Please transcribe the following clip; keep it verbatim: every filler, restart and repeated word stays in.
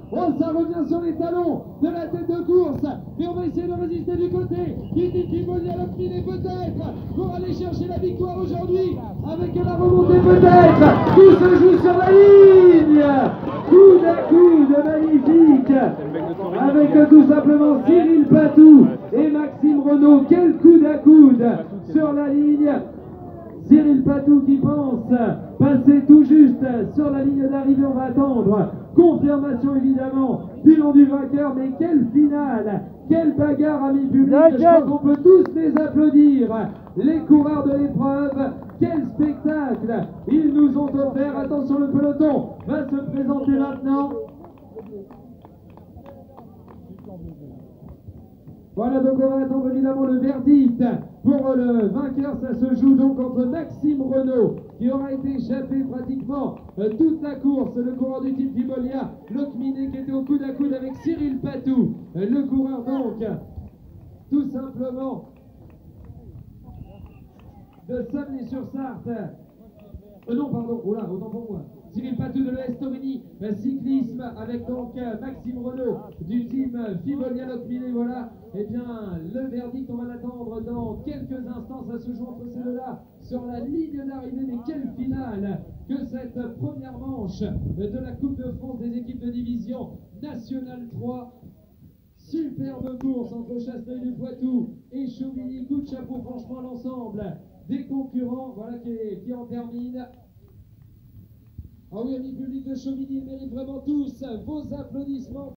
Oh, ça revient sur les talons de la tête de course. Et on va essayer de résister du côté. Qui dit qu'il vaut bien l'obtenir peut-être pour aller chercher la victoire aujourd'hui. Avec la remontée peut-être. Tout se joue sur la ligne. Coup d'un coup de magnifique. Avec tout simplement Cyril Patou et Maxime Renaud. Quel coup d'un coude sur la ligne. Cyril Patou qui pense passer tout juste sur la ligne d'arrivée. On va attendre confirmation évidemment du nom du vainqueur, mais quelle finale, quelle bagarre, amis publics. Je crois qu'on peut tous les applaudir, les coureurs de l'épreuve. Quel spectacle ils nous ont offert. Attention, le peloton va se présenter maintenant. Voilà, donc on va attendre évidemment le verdict pour le vainqueur. Ça se joue donc entre Maxime Renaud, qui aura été échappé pratiquement euh, toute la course, le coureur du team Fibolia, Locminé qui était au coude à coude avec Cyril Patou, euh, le coureur donc tout simplement de Sablé-sur-Sarthe. Euh, non, pardon, oh là, autant pour moi. Cyril Patou de l'E S Torini Cyclisme avec donc Maxime Renaud du team Fibolia Locminé. Voilà, et eh bien le verdict, on va l'attendre dans quelques instants. Ça se joue entre ces deux-là sur la ligne d'arrivée. Mais quelle finale que cette première manche de la Coupe de France des équipes de division nationale trois. Superbe course entre Chasseneuil-du-Poitou et Chauvigny. Coup de chapeau franchement à l'ensemble des concurrents. Voilà qui, qui en termine. Ah oui, amis publics de Chauvigny, ils méritent vraiment tous vos applaudissements.